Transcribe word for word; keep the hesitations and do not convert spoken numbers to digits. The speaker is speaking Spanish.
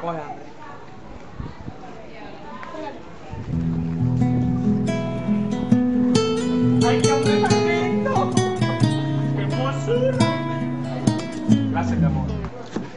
Come hambre. ¡Ay, qué hombre tan lindo! ¡Qué hermosura! Gracias, mi amor.